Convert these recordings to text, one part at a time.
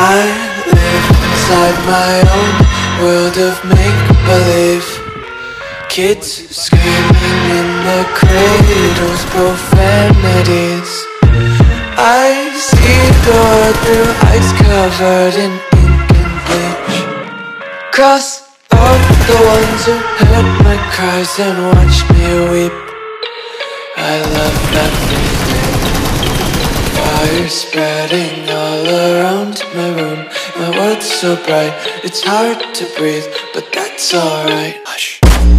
I live inside my own world of make-believe. Kids screaming in the cradles, profanities. I see the world through eyes covered in ink and bleach. Cross out the ones who heard my cries and watched me weep. I love everything. Fire spreading all around my room. My world's so bright, it's hard to breathe, but that's alright. Hush.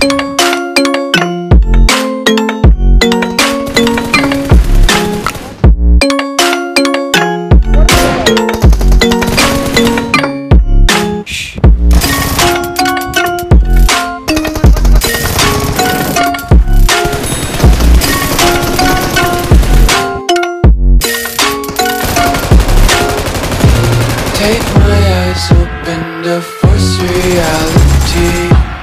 Take my eyes open to force reality.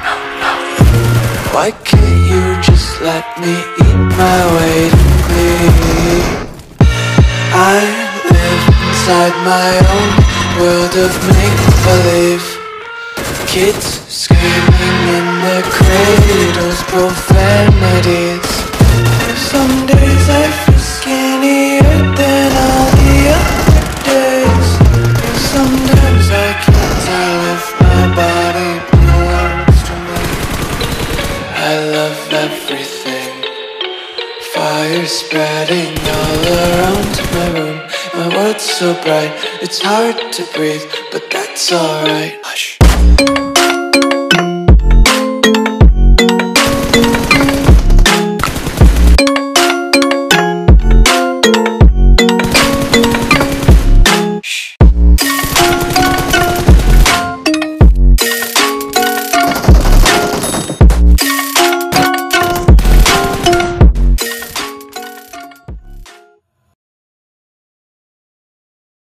Why can't you just let me eat my weight in glee? I live inside my own world of make-believe. Kids screaming in their cradles, profanities. Some days I feel skinnier than all the other days. Sometimes I can't tell if my body belongs to me. I love everything. Fire spreading all around my room. My world's so bright, it's hard to breathe, but that's alright.